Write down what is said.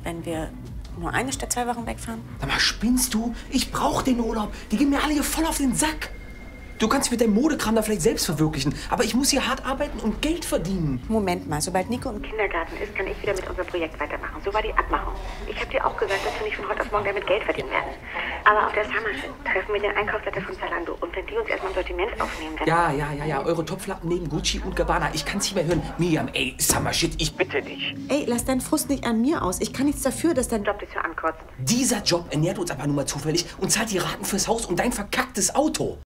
wenn wir nur eine statt 2 Wochen wegfahren? Sag mal, spinnst du? Ich brauch den Urlaub. Die gehen mir alle hier voll auf den Sack. Du kannst dich mit deinem Modekram da vielleicht selbst verwirklichen, aber ich muss hier hart arbeiten und Geld verdienen. Moment mal, sobald Nico im Kindergarten ist, kann ich wieder mit unserem Projekt weitermachen. So war die Abmachung. Ich habe dir auch gesagt, dass wir nicht von heute auf morgen damit Geld verdienen werden. Aber auf der Summership treffen wir den Einkaufsleiter von Zalando. Und wenn die uns erstmal im Sortiment aufnehmen, dann... Ja. Eure Topflappen neben Gucci und Gabbana. Ich kann's nicht mehr hören. Miriam, ey, Summershit, ich bitte dich. Ey, lass deinen Frust nicht an mir aus. Ich kann nichts dafür, dass dein Job dich so ankotzt. Dieser Job ernährt uns aber nun mal zufällig und zahlt die Raten fürs Haus und dein verkacktes Auto.